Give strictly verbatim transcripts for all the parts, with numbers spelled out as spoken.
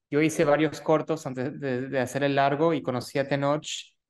yo hice varios cortos antes de, de hacer el largo y conocí a Tenoch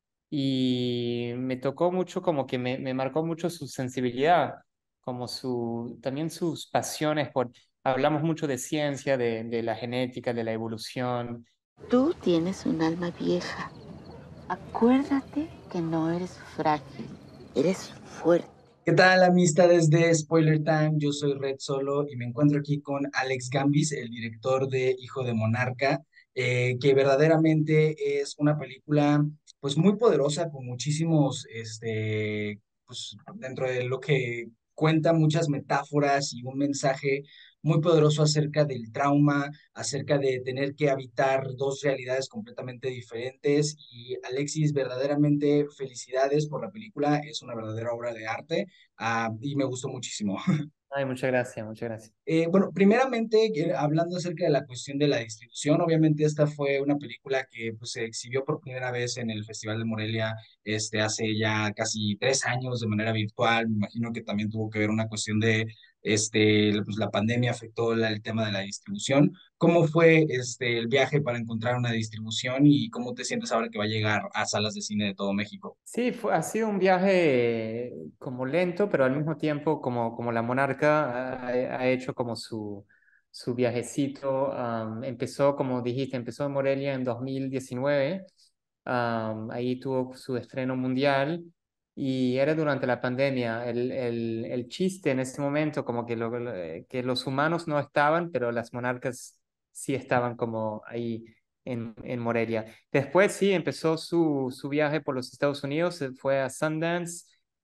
y me tocó mucho, como que me, me marcó mucho su sensibilidad, como su, también sus pasiones por, hablamos mucho de ciencia, de, de la genética, de la evolución. Tú tienes un alma vieja. Acuérdate que no eres frágil, eres fuerte. ¿Qué tal, amistades de Spoiler Time? Yo soy Red Solo y me encuentro aquí con Alex Gambis, el director de Hijo de Monarca, eh, que verdaderamente es una película pues muy poderosa con muchísimos, este, pues dentro de lo que cuenta muchas metáforas y un mensaje muy poderoso acerca del trauma, acerca de tener que habitar dos realidades completamente diferentes. Y Alexis, verdaderamente felicidades por la película, es una verdadera obra de arte. Ah, y me gustó muchísimo. Ay, muchas gracias, muchas gracias. Eh, bueno, primeramente, que- hablando acerca de la cuestión de la distribución, obviamente esta fue una película que pues, se exhibió por primera vez en el Festival de Morelia este, hace ya casi tres años de manera virtual. Me imagino que también tuvo que ver una cuestión de este, pues, la pandemia afectó la- el tema de la distribución. ¿Cómo fue este, el viaje para encontrar una distribución y cómo te sientes ahora que va a llegar a salas de cine de todo México? Sí, fue, ha sido un viaje como lento, pero al mismo tiempo como, como la Monarca ha, ha hecho como su, su viajecito. Am, empezó, como dijiste, empezó en Morelia en dos mil diecinueve. Am, ahí tuvo su estreno mundial y era durante la pandemia. El, el, el chiste en ese momento, como que, lo, lo- que los humanos no estaban, pero las monarcas sí estaban como ahí en, en Morelia. Después sí, empezó su, su viaje por los Estados Unidos, se fue a Sundance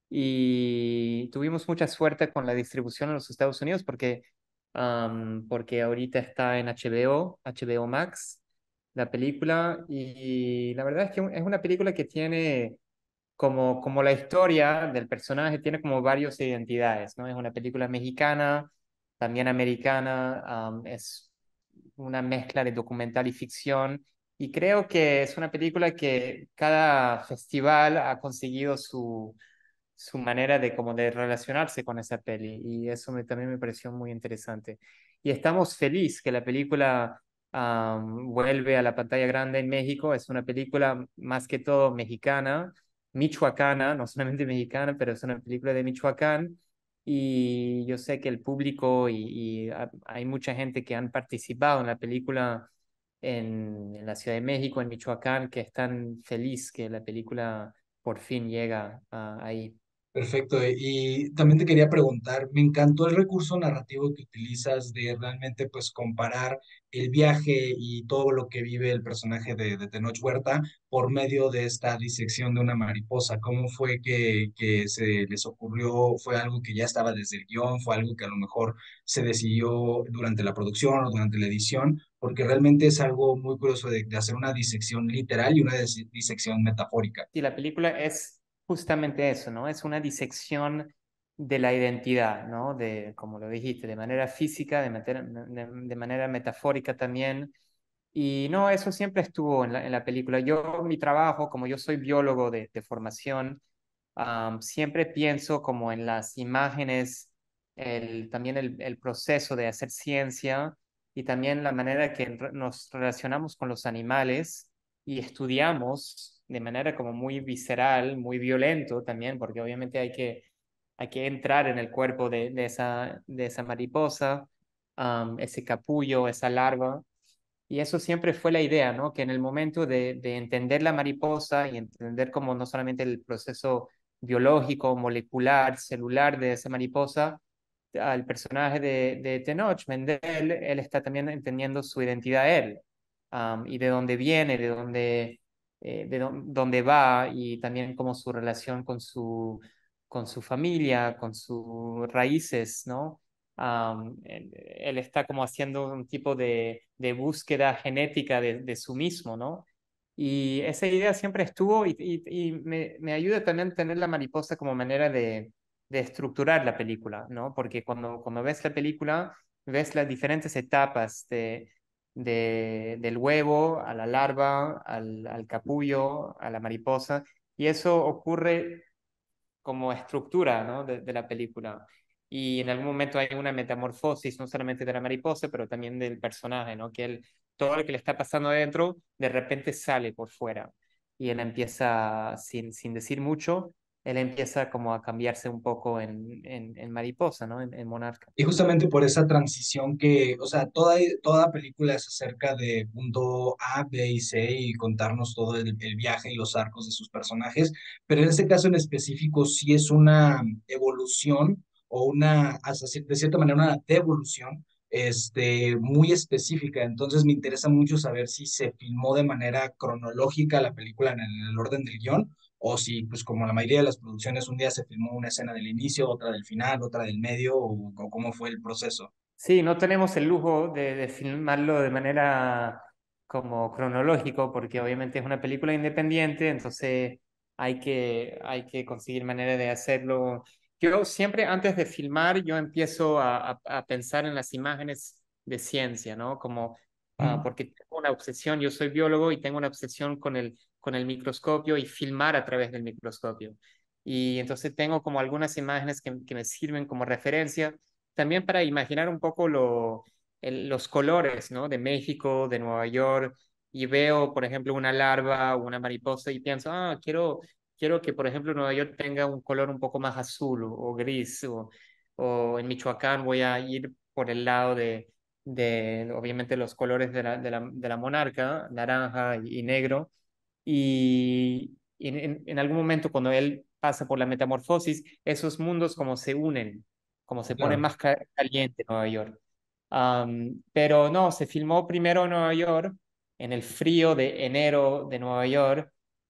y tuvimos mucha suerte con la distribución en los Estados Unidos porque, am, porque ahorita está en H B O, H B O Max, la película, y la verdad es que es una película que tiene como, como la historia del personaje, tiene como varias identidades, ¿no? Es una película mexicana, también americana, am, es una mezcla de documental y ficción. Y creo que es una película que cada festival ha conseguido su, su manera de como de relacionarse con esa peli. Y eso me- también me pareció muy interesante. Y estamos felices que la película am, vuelve a la pantalla grande en México. Es una película más que todo mexicana, michoacana, no solamente mexicana, pero es una película de Michoacán. Y yo sé que el público y, y ha- hay mucha gente que han participado en la película en, en la Ciudad de México, en Michoacán, que están feliz que la película por fin llega ah, ahí. Perfecto. Y también te quería preguntar, me encantó el recurso narrativo que utilizas de realmente pues comparar el viaje y todo lo que vive el personaje de, de Tenoch Huerta por medio de esta disección de una mariposa. ¿Cómo fue que, que se les ocurrió? ¿Fue algo que ya estaba desde el guión? ¿Fue algo que a lo mejor se decidió durante la producción o durante la edición? Porque realmente es algo muy curioso de, de hacer una disección literal y una dis- disección metafórica. Y la película es justamente eso, ¿no? Es una disección de la identidad, ¿no? De, como lo dijiste, de manera física, de, manera- de, de manera metafórica también. Y no, eso siempre estuvo en la, en la película. Yo, mi trabajo, como yo soy biólogo de, de formación, am, siempre pienso como en las imágenes, el, también el, el proceso de hacer ciencia y también la manera que re- nos relacionamos con los animales y estudiamos de manera como muy visceral, muy violento también, porque obviamente hay que, hay que entrar en el cuerpo de, de esa, de esa mariposa, am, ese capullo, esa larva. Y eso siempre fue la idea, ¿no? Que en el momento de, de entender la mariposa y entender como no solamente el proceso biológico, molecular, celular de esa mariposa, al personaje de, de Tenoch Mendel, él está también entendiendo su identidad él, um, y de dónde viene, de dónde, eh, de dó- dónde va, y también como su relación con su, con su familia, con sus raíces, ¿no? Um, él, él está como haciendo un tipo de, de búsqueda genética de, de su mismo, ¿no? Y esa idea siempre estuvo y, y, y me, me ayuda también a tener la mariposa como manera de, de estructurar la película, ¿no? Porque cuando, cuando ves la película, ves las diferentes etapas de, de, del huevo a la larva, al, al capullo, a la mariposa, y eso ocurre como estructura, ¿no? de, de la película. Y en algún momento hay una metamorfosis, no solamente de la mariposa, pero también del personaje, ¿no? Que él todo lo que le está pasando adentro de repente sale por fuera. Y él empieza, sin, sin decir mucho, él empieza como a cambiarse un poco en, en, en mariposa, ¿no? En, en monarca. Y justamente por esa transición que, o sea, toda, toda película es acerca de punto A, B y C y contarnos todo el, el viaje y los arcos de sus personajes, pero en este caso en específico sí es una evolución o una, hasta cier- de cierta manera, una devolución este, muy específica. Entonces me interesa mucho saber si se filmó de manera cronológica la película en el, en el orden del guión o si, pues como la mayoría de las producciones, un día se filmó una escena del inicio, otra del final, otra del medio, o, o cómo fue el proceso. Sí, no tenemos el lujo de, de filmarlo de manera como cronológico, porque obviamente es una película independiente, entonces hay que, hay que conseguir manera de hacerlo. Yo siempre antes de filmar, yo empiezo a, a- a pensar en las imágenes de ciencia, ¿no? Como, ah, Mm. porque tengo una obsesión, yo soy biólogo y tengo una obsesión con el, con el microscopio y filmar a través del microscopio. Y entonces tengo como algunas imágenes que, que me sirven como referencia también para imaginar un poco lo, el- los colores, ¿no? De México, de Nueva York, y veo, por ejemplo, una larva o una mariposa y pienso, ah, quiero, quiero que, por ejemplo, Nueva York tenga un color un poco más azul o, o gris, o, o en Michoacán voy a ir por el lado de, de obviamente, los colores de la, de la, de la monarca, naranja y, y negro, y y en, en, en algún momento cuando él pasa por la metamorfosis, esos mundos como se unen, como se pone Claro. más ca- caliente Nueva York. Am, pero no, se filmó primero en Nueva York, en el frío de enero de Nueva York,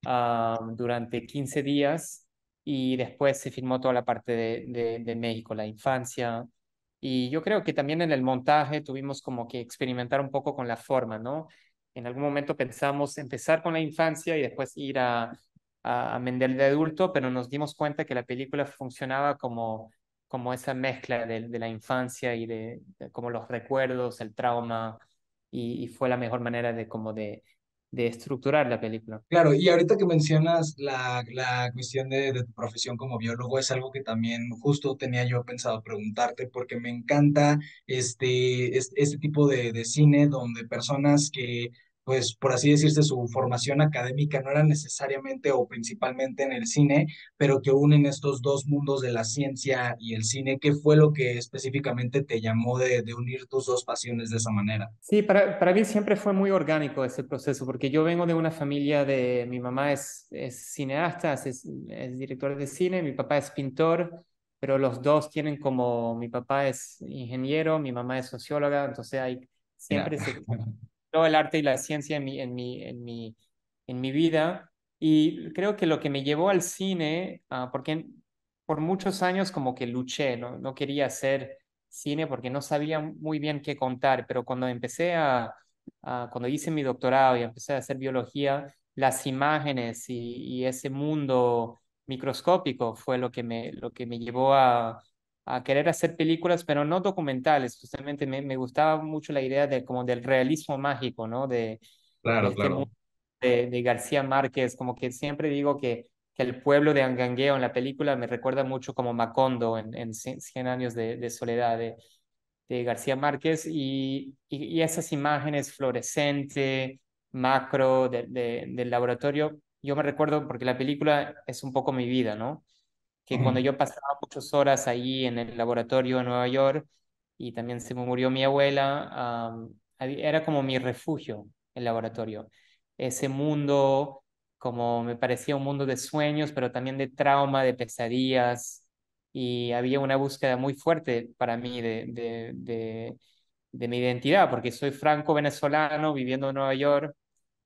am, durante quince días, y después se filmó toda la parte de, de, de México, la infancia. Y yo creo que también en el montaje tuvimos como que experimentar un poco con la forma, ¿no? En algún momento pensamos empezar con la infancia y después ir a, a, a Mendel de adulto, pero nos dimos cuenta que la película funcionaba como, como esa mezcla de, de la infancia y de, de como los recuerdos, el trauma, y, y fue la mejor manera de como de, de estructurar la película. Claro, y ahorita que mencionas la, la cuestión de, de tu profesión como biólogo, es algo que también justo tenía yo pensado preguntarte, porque me encanta este, este, este tipo de, de cine donde personas que, pues, por así decirse, su formación académica no era necesariamente o principalmente en el cine, pero que unen estos dos mundos de la ciencia y el cine. ¿Qué fue lo que específicamente te llamó de, de unir tus dos pasiones de esa manera? Sí, para, para mí siempre fue muy orgánico ese proceso, porque yo vengo de una familia de, mi mamá es, es cineasta, es, es director de cine, mi papá es pintor, pero los dos tienen como, mi papá es ingeniero, mi mamá es socióloga, entonces hay, Mira. siempre se todo el arte y la ciencia en mi, en mi, en mi, en mi vida. Y creo que lo que me llevó al cine, ah, porque por muchos años como que luché, ¿no? No quería hacer cine porque no sabía muy bien qué contar, pero cuando empecé a, a- cuando hice mi doctorado y empecé a hacer biología, las imágenes y, y ese mundo microscópico fue lo que me, lo que me llevó a, a querer hacer películas, pero no documentales. Justamente me, me gustaba mucho la idea de, como del realismo mágico, ¿no? De, de Claro, este mundo claro. de, de García Márquez, como que siempre digo que, que el pueblo de Angangueo en la película me recuerda mucho como Macondo en, en Cien años de, de soledad de, de García Márquez, y, y, y esas imágenes fluorescente, macro de, de, del laboratorio, yo me recuerdo porque la película es un poco mi vida, ¿no? Que cuando Ujú. yo pasaba muchas horas ahí en el laboratorio en Nueva York y también se me murió mi abuela, am, había- era como mi refugio el laboratorio. Ese mundo, como me parecía un mundo de sueños, pero también de trauma, de pesadillas, y había una búsqueda muy fuerte para mí de, de, de, de mi identidad, porque soy franco-venezolano viviendo en Nueva York,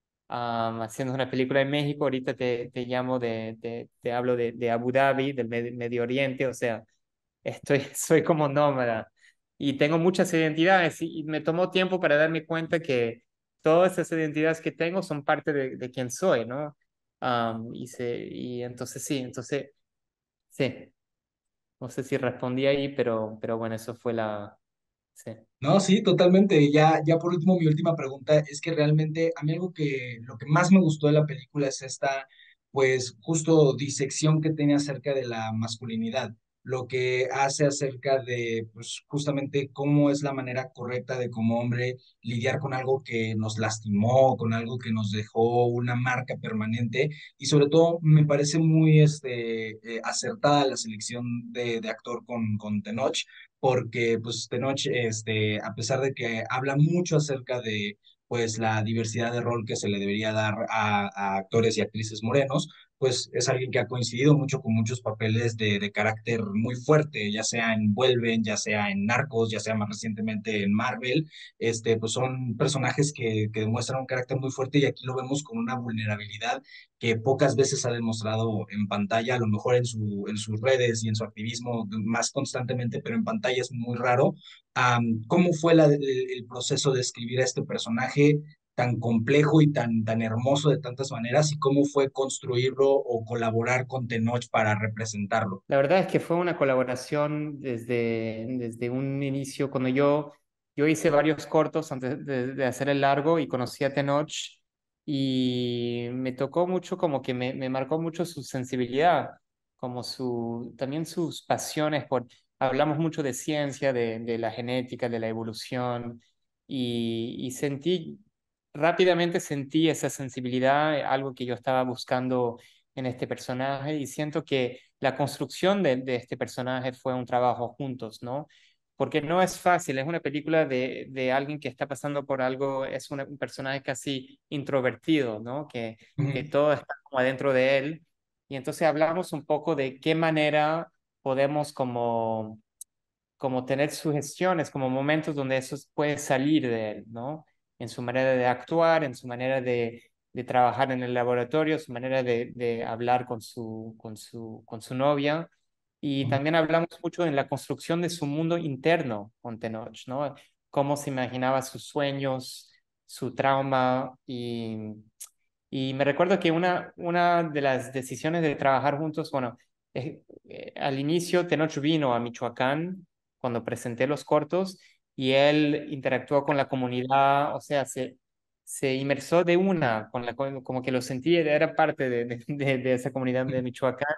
am, haciendo una película en México. Ahorita te, te llamo de, de- te hablo de, de Abu Dhabi, del Med- Medio Oriente, o sea, estoy, soy como nómada y tengo muchas identidades, y, y me tomó tiempo para darme cuenta que todas esas identidades que tengo son parte de, de quién soy, ¿no? Am, y, se, y entonces sí, entonces sí, no sé si respondí ahí, pero, pero bueno, eso fue la... Sí. No, sí, totalmente. Ya, ya por último, mi última pregunta es que realmente a mí algo que lo que más me gustó de la película es esta, pues, justo disección que tiene acerca de la masculinidad. lo que hace acerca de, pues, justamente cómo es la manera correcta de como hombre lidiar con algo que nos lastimó, con algo que nos dejó una marca permanente y sobre todo me parece muy este, eh, acertada la selección de, de actor con, con Tenoch, porque pues Tenoch, este, a pesar de que habla mucho acerca de pues la diversidad de rol que se le debería dar a, a actores y actrices morenos, pues es alguien que ha coincidido mucho con muchos papeles de, de carácter muy fuerte, ya sea en Vuelven, ya sea en Narcos, ya sea más recientemente en Marvel, este, pues son personajes que, que demuestran un carácter muy fuerte y aquí lo vemos con una vulnerabilidad que pocas veces ha demostrado en pantalla, a lo mejor en, su, en sus redes y en su activismo más constantemente, pero en pantalla es muy raro. Um, ¿Cómo fue la, el, el proceso de escribir a este personaje tan complejo y tan, tan hermoso de tantas maneras y cómo fue construirlo o colaborar con Tenoch para representarlo? La verdad es que fue una colaboración desde, desde un inicio, cuando yo, yo hice varios cortos antes de, de hacer el largo y conocí a Tenoch y me tocó mucho, como que me, me marcó mucho su sensibilidad, como su, también sus pasiones por, hablamos mucho de ciencia, de, de la genética, de la evolución y, y sentí, rápidamente sentí esa sensibilidad, algo que yo estaba buscando en este personaje y siento que la construcción de, de este personaje fue un trabajo juntos, ¿no? Porque no es fácil, es una película de, de alguien que está pasando por algo, es una- un personaje casi introvertido, ¿no? Que, que Ujú, todo está como adentro de él. Y entonces hablamos un poco de qué manera podemos como como tener sugestiones, como momentos donde eso puede salir de él, ¿no? En su manera de actuar, en su manera de, de trabajar en el laboratorio, su manera de, de hablar con su, con su, con su novia. Y ujú. también hablamos mucho en la construcción de su mundo interno con Tenoch, ¿no? Cómo se imaginaba sus sueños, su trauma. Y, y me recuerdo que una, una de las decisiones de trabajar juntos, bueno, eh, eh, al inicio Tenoch vino a Michoacán cuando presenté los cortos y él interactuó con la comunidad, o sea, se, se inmersó de una, con la, co- como que lo sentía, era parte de, de, de- de esa comunidad de Michoacán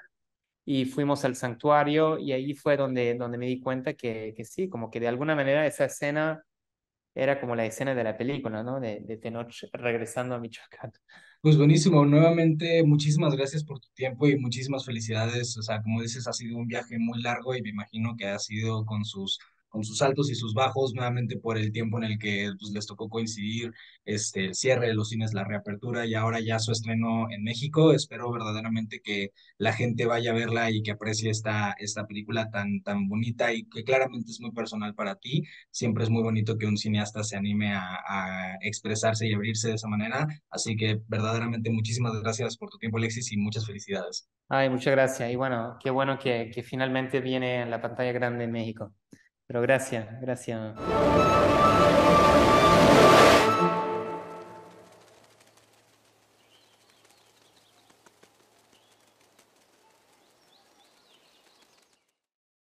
y fuimos al santuario y ahí fue donde, donde me di cuenta que, que sí, como que de alguna manera esa escena era como la escena de la película, ¿no? De, de Tenoch regresando a Michoacán. Pues buenísimo, nuevamente muchísimas gracias por tu tiempo y muchísimas felicidades. O sea, como dices, ha sido un viaje muy largo y me imagino que ha sido con sus, con sus altos y sus bajos, nuevamente por el tiempo en el que pues, les tocó coincidir este, el cierre de los cines, la reapertura y ahora ya su estreno en México. Espero verdaderamente que la gente vaya a verla y que aprecie esta, esta película tan, tan bonita y que claramente es muy personal para ti. Siempre es muy bonito que un cineasta se anime a, a expresarse y abrirse de esa manera. Así que verdaderamente muchísimas gracias por tu tiempo, Alexis, y muchas felicidades. Ay, muchas gracias. Y bueno, qué bueno que, que finalmente viene en la pantalla grande en México. Pero gracias, gracias.